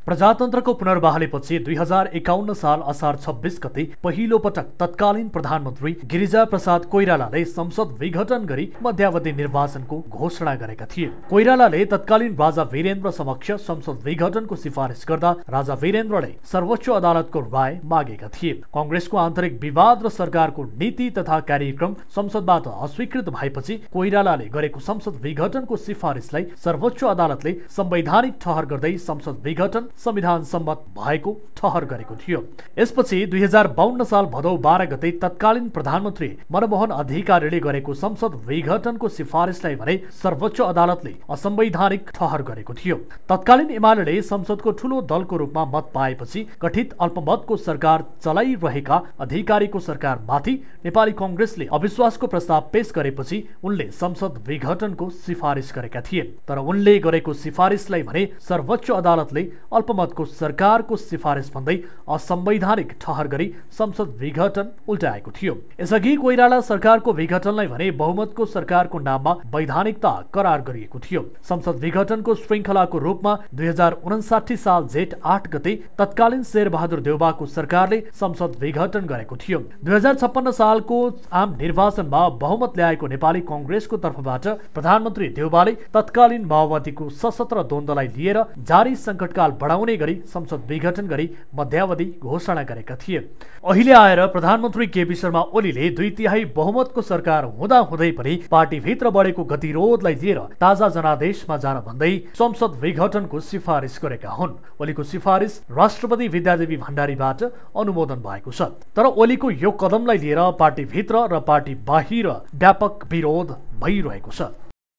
प्रजातन्त्रको पुनर्बहालीपछि 2051 साल असार 26 गते पहिलो पटक तत्कालीन प्रधानमन्त्री गिरिजा प्रसाद कोइरालाले संसद विघटन गरी मध्यावधि निर्वाचनको घोषणा गरेका थिए। कोइरालाले तत्कालीन राजा वीरेन्द्र समक्ष संसद विघटनको सिफारिस गर्दा राजा वीरेन्द्रले सर्वोच्च अदालतको राय मागेका थिए। कांग्रेसको आन्तरिक विवाद र सरकारको नीति तथा कार्यक्रम संसदबाट अस्वीकृत भएपछि कोइरालाले गरेको संसद विघटनको सिफारिसलाई सर्वोच्च अदालतले संवैधानिक ठहर गर्दै संसद विघटन संविधान सम्मत भएको ठहर गरेको थियो। यसपछि 2052 साल भदौ 12 गते तत्कालीन प्रधानमन्त्री मनमोहन अधिकारीले गरेको संसद विघटनको सिफारिसलाई भने सर्वोच्च अदालतले असंवैधानिक ठहर गरेको थियो। तत्कालीन एमाले संसदको ठूलो दलको रूपमा मत पाएपछि गठित अल्पमतको सरकार चलाइरहेका अधिकारीको सरकारमाथि नेपाली कांग्रेसले अविश्वासको प्रस्ताव पेश गरेपछि उनले संसद विघटनको सिफारिस गरेका थिए। तर उनले गरेको सिफारिसलाई भने सर्वोच्च अदालतले अल्पमतको सरकारको सिफारिस भन्दै असंवैधानिक ठहर गरी संसद विघटन उल्टाएको थियो। यसअघि कोइराला सरकारको विघटनलाई भने बहुमतको सरकारको नाममा वैधानिकता करार गरिएको थियो। संसद विघटनको श्रृंखलाको रूपमा 2059 साल जेठ 8 गते तत्कालीन शेरबहादुर देउवाको सरकारले संसद विघटन गरेको थियो। 2056 सालको आम निर्वाचनमा बहुमत ल्याएको नेपाली कांग्रेसको तर्फबाट प्रधानमन्त्री देउवाले तत्कालीन माओवादीको सशस्त्र द्वन्द्वलाई लिएर जारी संकटकाल बढाउने गरी संसद विघटन गरी मध्यावधि घोषणा गरेका थिए। अहिले आएर प्रधानमन्त्री केपी शर्मा ओलीले 2/3 बहुमतको सरकार हुँदाहुँदै पनि पार्टीभित्र बढेको गतिरोधलाई लिएर ताजा जनादेशमा जान भन्दै संसद विघटनको सिफारिस गरेका हुन्। ओलीको सिफारिस राष्ट्रपति विद्यादेवी भण्डारीबाट अनुमोदन भएको छ। तर ओलीको यो कदमलाई लिएर पार्टीभित्र र पार्टी बाहिर व्यापक विरोध भइरहेको छ।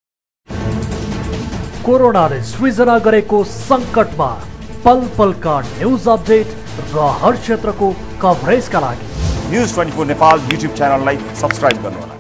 कोरोनाले सृजना गरेको संकटमा पल पलका न्यूज अपडेट र हर क्षेत्रको कभरेजका लागि न्यूज 24 नेपाल युट्युब च्यानललाई सब्स्क्राइब गर्नुहोला।